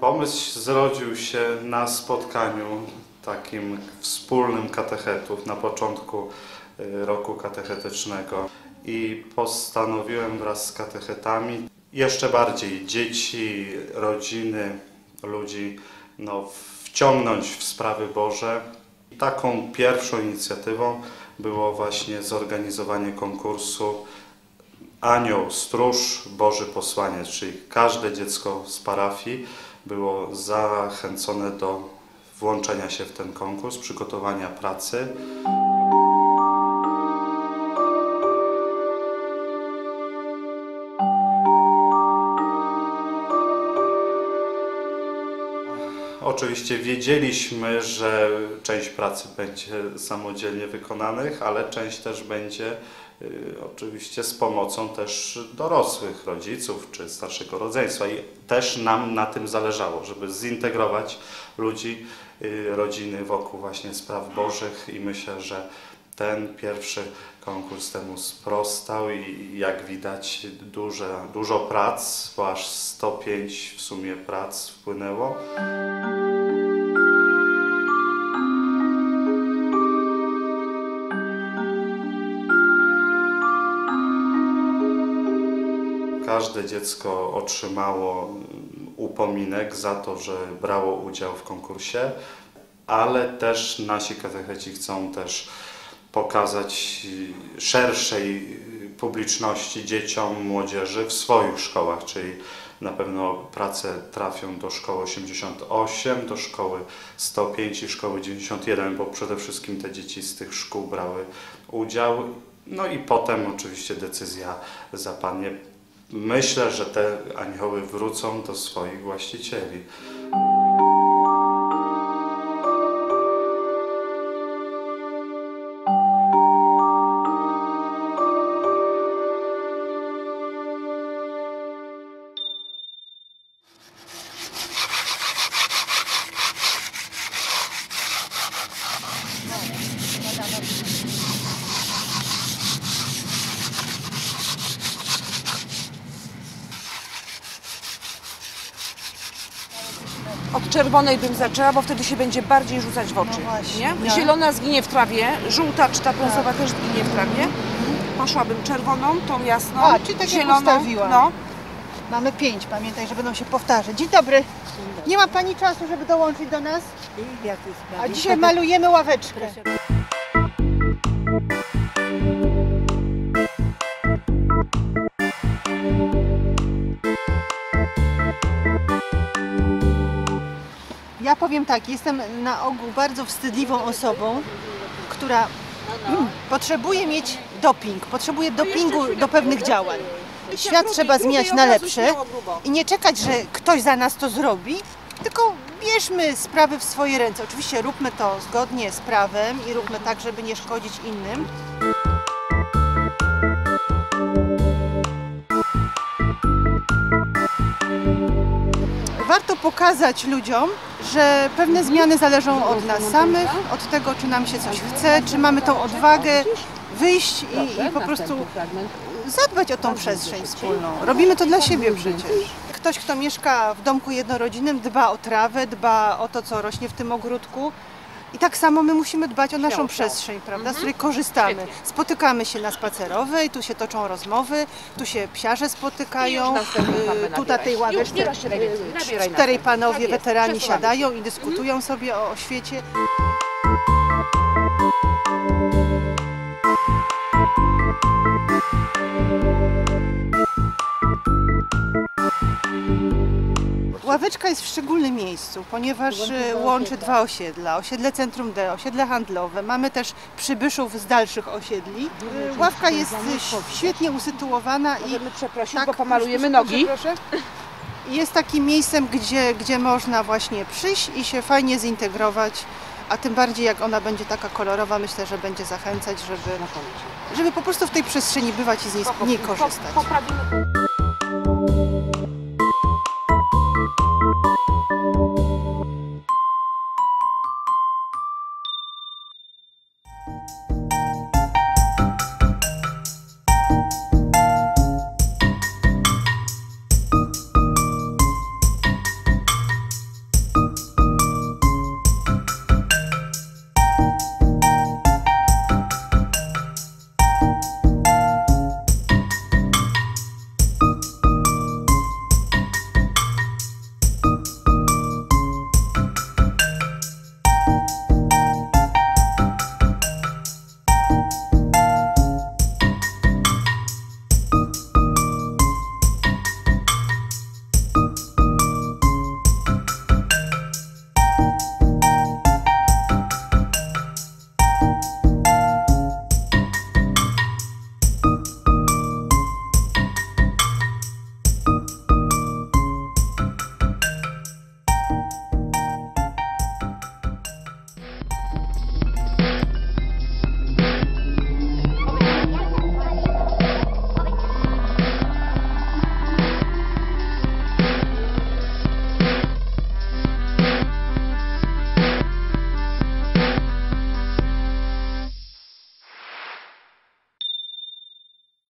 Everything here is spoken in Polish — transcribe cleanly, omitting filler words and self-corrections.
Pomysł zrodził się na spotkaniu takim wspólnym katechetów na początku roku katechetycznego i postanowiłem wraz z katechetami jeszcze bardziej dzieci, rodziny, ludzi wciągnąć w sprawy Boże. Taką pierwszą inicjatywą było właśnie zorganizowanie konkursu Anioł, Stróż, Boży Posłaniec, czyli każde dziecko z parafii było zachęcone do włączenia się w ten konkurs, przygotowania pracy. Oczywiście wiedzieliśmy, że część pracy będzie samodzielnie wykonanych, ale część też będzie oczywiście z pomocą też dorosłych rodziców czy starszego rodzeństwa i też nam na tym zależało, żeby zintegrować ludzi, rodziny wokół właśnie spraw Bożych i myślę, że ten pierwszy konkurs temu sprostał i jak widać dużo prac, bo aż 105 w sumie prac wpłynęło. Każde dziecko otrzymało upominek za to, że brało udział w konkursie, ale też nasi katecheci chcą też pokazać szerszej publiczności, dzieciom, młodzieży w swoich szkołach, czyli na pewno prace trafią do szkoły 88, do szkoły 105 i szkoły 91, bo przede wszystkim te dzieci z tych szkół brały udział. No i potem oczywiście decyzja zapadnie. Myślę, że te anioły wrócą do swoich właścicieli. Od czerwonej bym zaczęła, bo wtedy się będzie bardziej rzucać w oczy. No właśnie, nie? Zielona zginie w trawie, żółta czy ta brązowa też zginie w trawie. Poszłabym czerwoną, tą jasną, czy tak zieloną. jak ustawiła. No. Mamy 5, pamiętaj, że będą się powtarzać. Dzień dobry. Nie ma Pani czasu, żeby dołączyć do nas? A dzisiaj malujemy ławeczkę. Ja powiem tak, jestem na ogół bardzo wstydliwą osobą, która potrzebuje mieć doping, potrzebuje dopingu do pewnych działań. Świat trzeba zmieniać na lepsze i nie czekać, że ktoś za nas to zrobi, tylko bierzmy sprawy w swoje ręce. Oczywiście róbmy to zgodnie z prawem i róbmy tak, żeby nie szkodzić innym. Warto pokazać ludziom, że pewne zmiany zależą od nas samych, od tego, czy nam się coś chce, czy mamy tą odwagę wyjść i po prostu zadbać o tą przestrzeń wspólną. Robimy to dla siebie przecież. Ktoś, kto mieszka w domku jednorodzinnym, dba o trawę, dba o to, co rośnie w tym ogródku. I tak samo my musimy dbać o naszą przestrzeń, prawda, z której korzystamy. Spotykamy się na spacerowej, tu się toczą rozmowy, tu się psiarze spotykają, tu na tej ławeczce 4 panowie weterani siadają i dyskutują sobie o świecie. Ławeczka jest w szczególnym miejscu, ponieważ łączy 2 osiedla. Osiedle Centrum D, osiedle handlowe. Mamy też przybyszów z dalszych osiedli. Ławka jest świetnie usytuowana i przeprosić, bo pomalujemy nogi. Jest takim miejscem, gdzie można właśnie przyjść i się fajnie zintegrować, a tym bardziej jak ona będzie taka kolorowa, myślę, że będzie zachęcać, żeby po prostu w tej przestrzeni bywać i z niej korzystać.